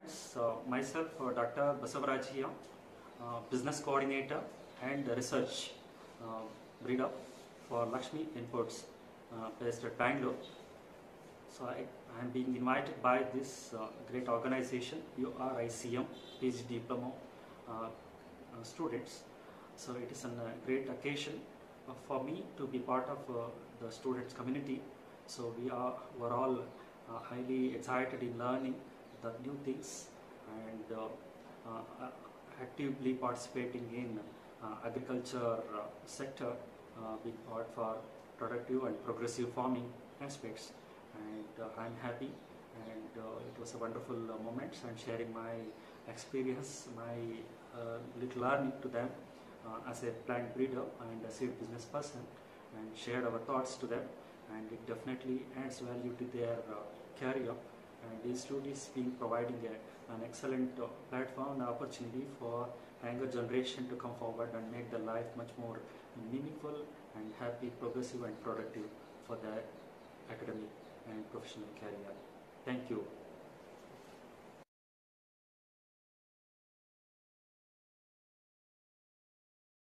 So myself, Dr. Basavaraj here, business coordinator and research uh, breeder for Lakshmi Imports based at Bangalore. So I am being invited by this great organization, URICM, PhD diploma students. So it is a great occasion for me to be part of the students community. So we're all highly excited in learning the new things and actively participating in agriculture sector, being part for productive and progressive farming aspects. And I'm happy, and it was a wonderful moment and sharing my experience, my little learning to them as a plant breeder and a seed business person, and shared our thoughts to them, and it definitely adds value to their career. And the institute is being providing an excellent platform and opportunity for younger generation to come forward and make their life much more meaningful and happy, progressive and productive for their academic and professional career. Thank you.